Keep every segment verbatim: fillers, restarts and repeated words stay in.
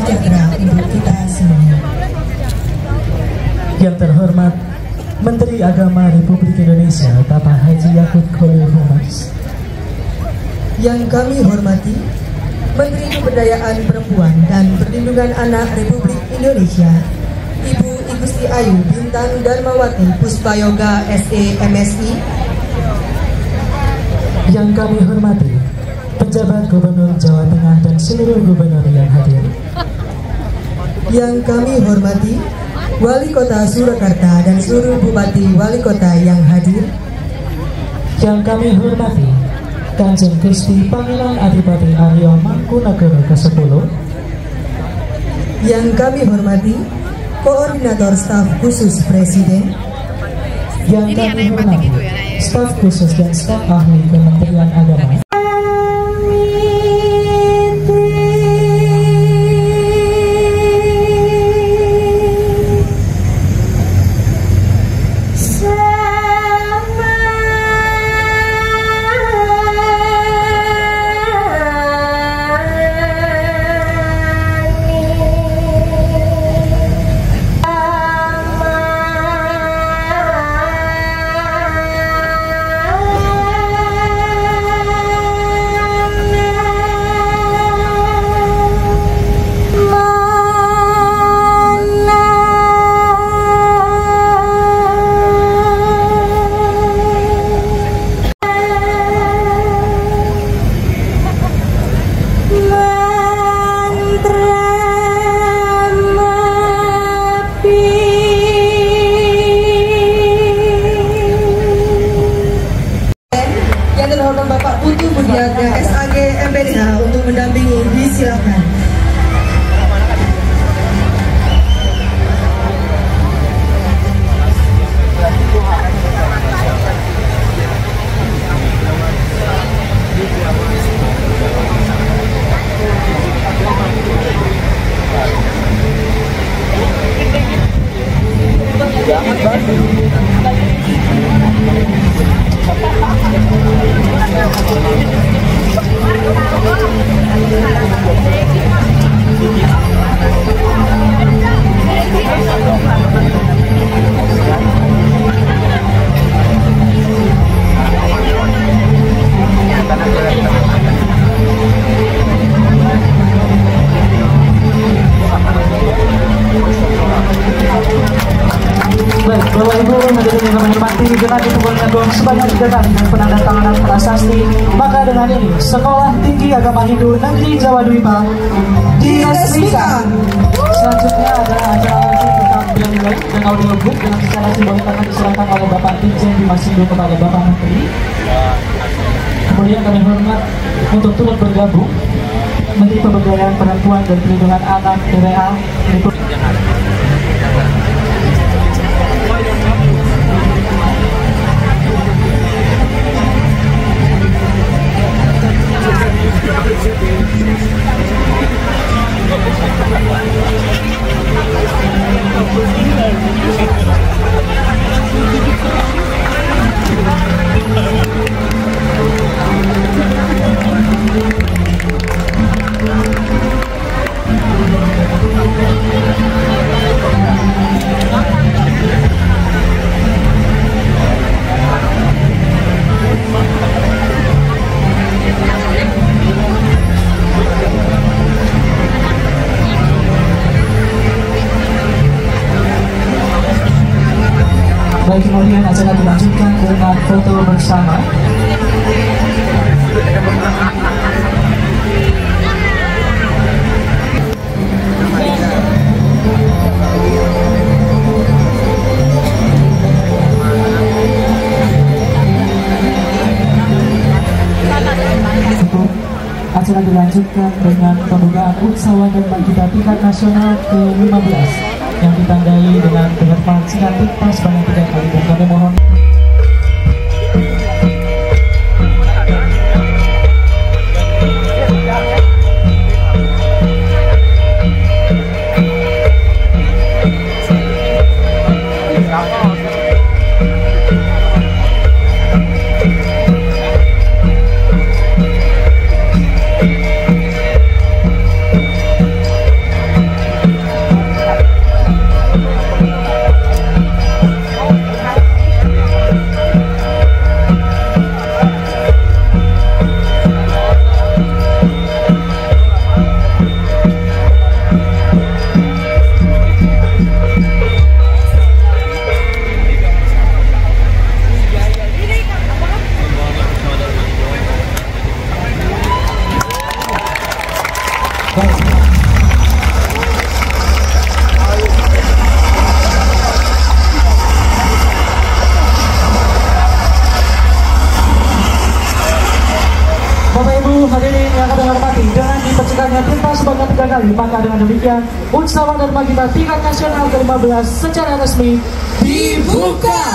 sejahtera untuk kita semua. Yang terhormat Menteri Agama Republik Indonesia Bapak Haji Yakut Khalil Humas. Yang kami hormati Menteri Pemberdayaan Perempuan dan Perlindungan Anak Republik Indonesia Ibu Igusti Ayu Bintang Darmawati Puspayoga S E M Si. Yang kami hormati Penjabat Gubernur Jawa Tengah dan seluruh gubernur yang hadir. Yang kami hormati Wali Kota Surakarta dan seluruh Bupati Wali Kota yang hadir. Yang kami hormati Kanjeng Gusti Pangeran Adipati Aryo Mangkunagara kesepuluh. Yang kami hormati Koordinator Staf Khusus Presiden. Yang kami hormati Staf Khusus dan Staf Ahli Kementerian Agama. Bapak Putu Budiatnya S A G M P D H untuk mendampingi, disilakan. Baik, Bapak Ibu hadirin yang menikmati dengan ditemukannya gong sebanyak tiga kali dan penandatanganan prasasti, maka dengan ini Sekolah Tinggi Agama Hindu Negeri Jawa Dwipa diresmikan. Selanjutnya adalah acara launching tentang nilai dan audiobook dengan secara simbolik akan diserahkan oleh Bapak Dirjen Dimasindo kepada Bapak Menteri. Kemudian kami hormat untuk turut bergabung Menteri Pemberdayaan Perempuan dan Perlindungan Anak D W A. Baik, kemudian acara dilanjutkan dengan foto bersama. Acara dilanjutkan dengan pembukaan Usaha dan Bangkita tingkat nasional ke lima belas yang ditandai dengan penerbangan singkat pas sebanyak tiga kali, dan kami mohon Maka dengan demikian Usawa Dharma Gita tingkat nasional ke lima belas secara resmi dibuka.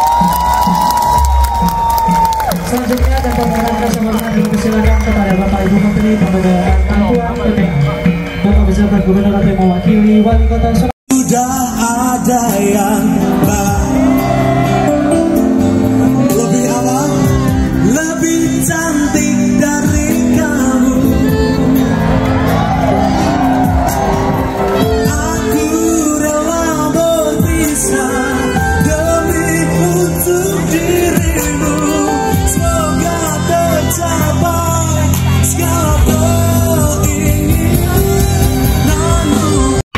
Selanjutnya dan pembahasan kesempatan dipersilakan kepada Bapak Ibu Menteri Pemberdayaan Perempuan P P A, Bapak beserta Gubernur yang mewakili Wali Kota Surabaya. Sudah ada yang baik, lebih awal, lebih cantik dari kamu. Aku rela berpisah demi untuk dirimu. Semoga tercapai segala keinginanmu.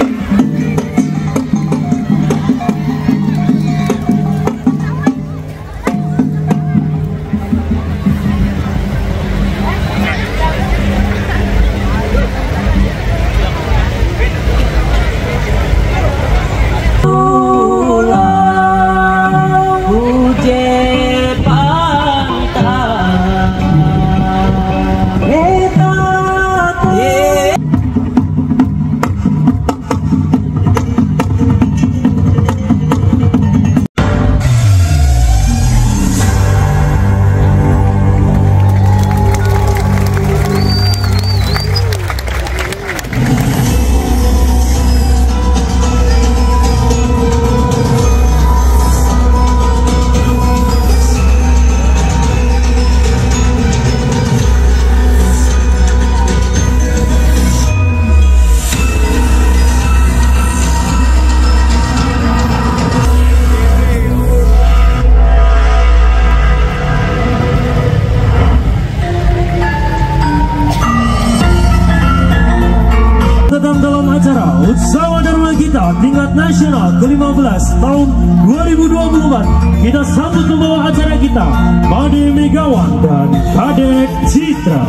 Usawa Dharma Gita tingkat nasional ke lima belas tahun dua ribu dua puluh empat. Kita sambut pembawa acara kita, Kade Megawan dan Kade Citra.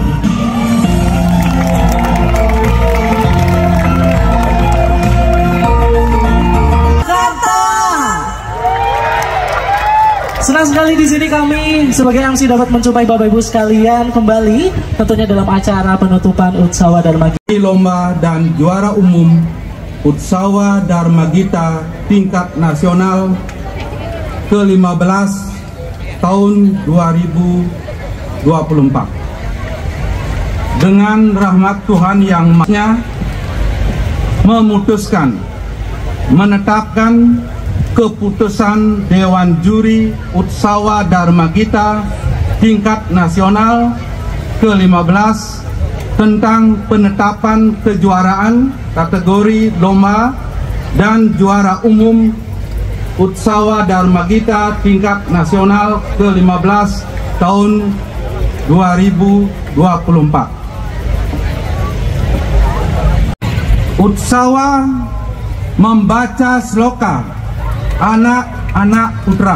Senang sekali di sini kami sebagai M C dapat menjumpai Bapak Ibu sekalian kembali tentunya dalam acara penutupan Usawa Dharma Gita. Lomba dan juara umum Usawa Dharma Gita tingkat nasional ke lima belas tahun dua ribu dua puluh empat. Dengan rahmat Tuhan yang Maha memutuskan menetapkan keputusan Dewan Juri Usawa Dharma Gita tingkat nasional ke lima belas tentang penetapan kejuaraan kategori lomba dan juara umum Usawa Dharma Gita tingkat nasional ke lima belas tahun dua ribu dua puluh empat. Usawa membaca sloka anak-anak putra.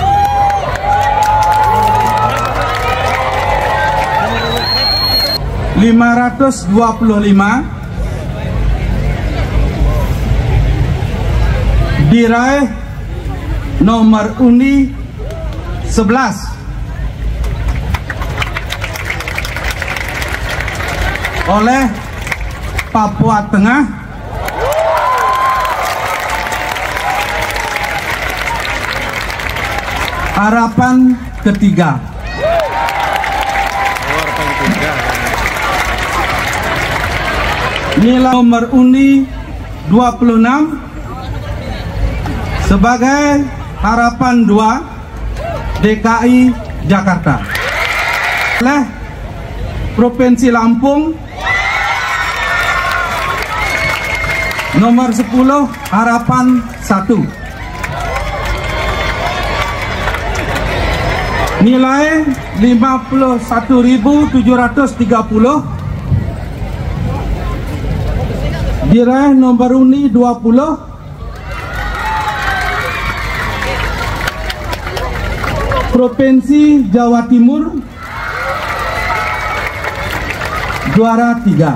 lima ratus dua puluh lima diraih nomor undi sebelas oleh Papua Tengah harapan ketiga. Nilai nomor undi dua puluh enam sebagai harapan dua D K I Jakarta oleh Provinsi Lampung nomor sepuluh harapan satu. Nilai lima puluh satu ribu tujuh ratus tiga puluh diraih nomor undi dua puluh Provinsi Jawa Timur juara tiga.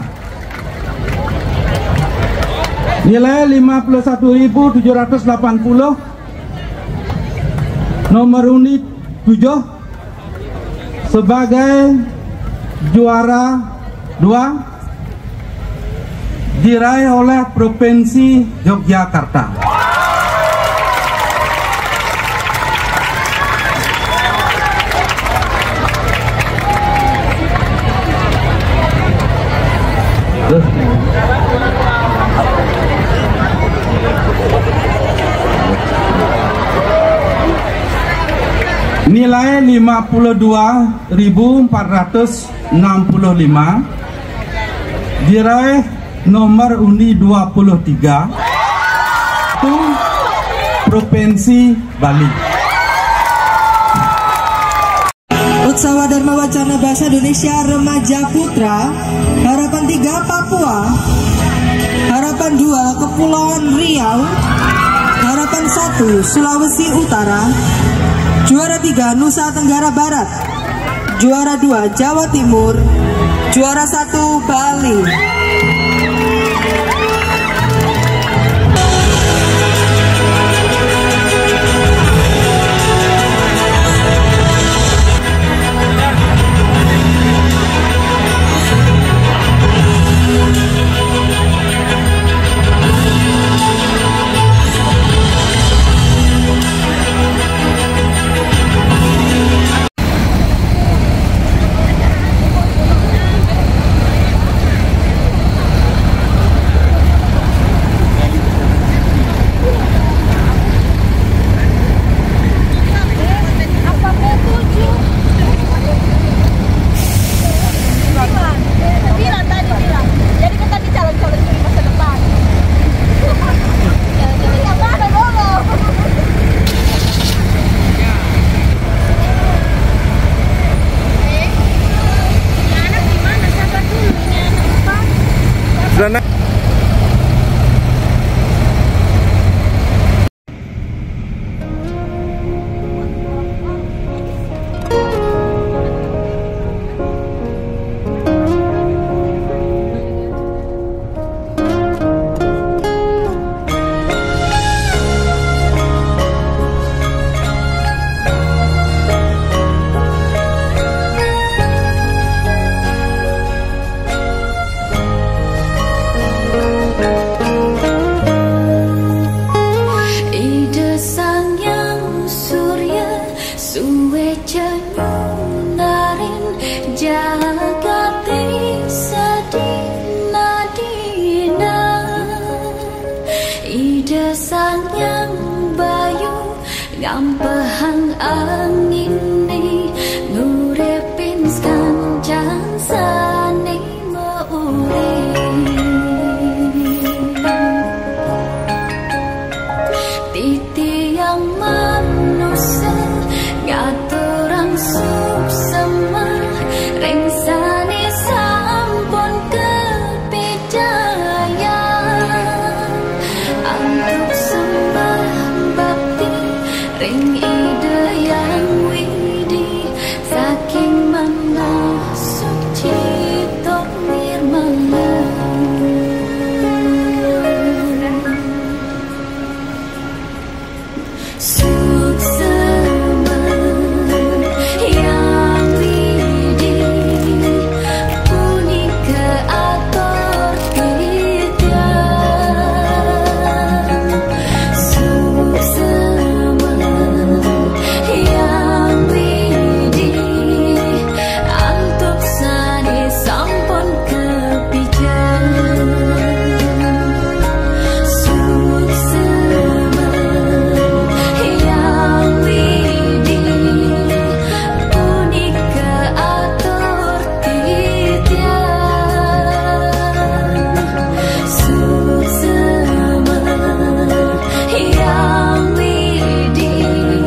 Nilai lima puluh satu ribu tujuh ratus delapan puluh nomor undi tujuh sebagai juara dua diraih oleh Provinsi Yogyakarta. Nilai lima puluh dua ribu empat ratus enam puluh lima, diraih nomor undi dua puluh tiga, itu Provinsi Bali. Utsawa Dharma Wacana Bahasa Indonesia Remaja Putra Harapan tiga Papua, Harapan dua Kepulauan Riau, Harapan satu Sulawesi Utara, juara tiga Nusa Tenggara Barat, juara dua Jawa Timur, juara satu Bali. Gampahang angin ni ngurepin kancan sane meurip titi yang manusia ngaturang suksema rengsane sampun kepejayaan untuk sembah bakti ring ide yang widi saking mana suci tok nirmala suksema yang widi punika ator kita suksema yang widi antuk sani sampun kepijan suksema yang widi punika atur titian suksema yang widi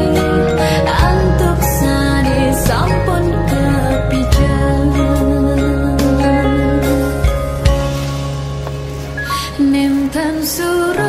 antuk sani sampun kepijan nemtan suruh